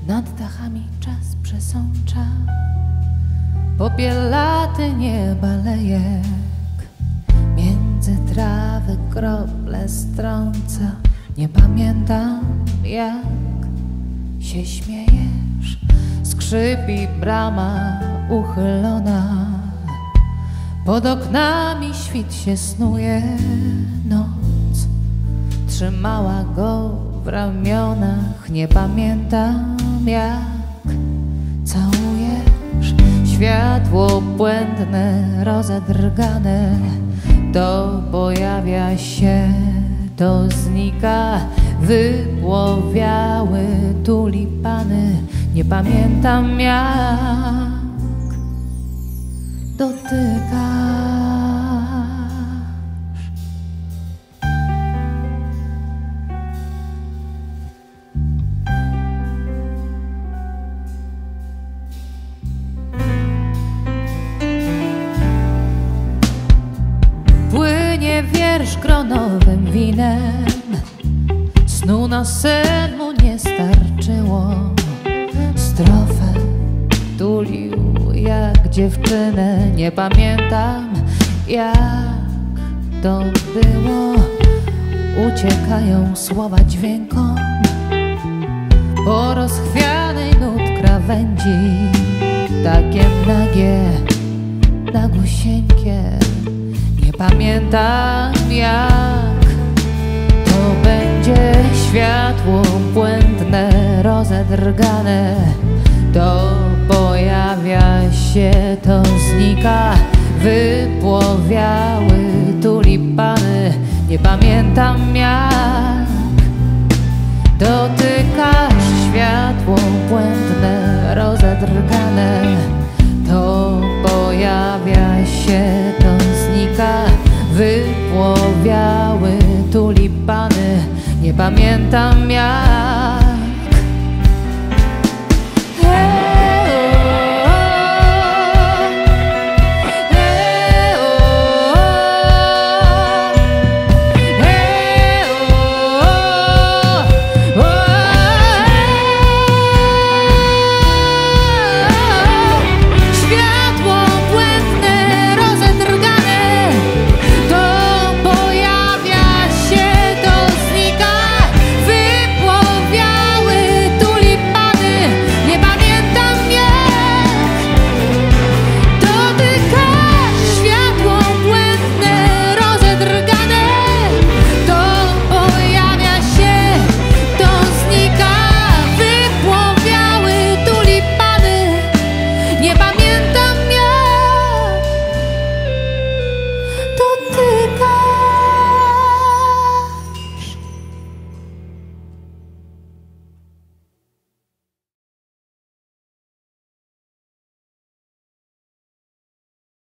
Nad dachami czas przesącza, popielaty nieba lejek. Między trawy krople strąca. Nie pamiętam, jak się śmiejesz. Skrzypi brama uchylona. Pod oknami świt się snuje. Noc trzymała go w ramionach. Nie pamiętam, jak całujesz. Światło błędne, rozedrgane. To pojawia się, to znika. Wypłowiały tulipany. Nie pamiętam, jak dotykasz. Płynie wiersz gronowym winem. Snu na sen mu nie starczyło. Strofę tulił jak dziewczynę. Nie pamiętam, jak to było. Uciekają słowa dźwiękom po rozchwianej nut krawędzi. Takie nagie, nagusieńkie. Nie pamiętam, jak to będzie. Światło błędne, rozedrgane. To pojawia się, to znika. Wypłowiały tulipany. Nie pamiętam, jak dotykasz. Światło błędne, rozedrgane. To pojawia się, to znika. Wypłowiały tulipany. Nie pamiętam, jak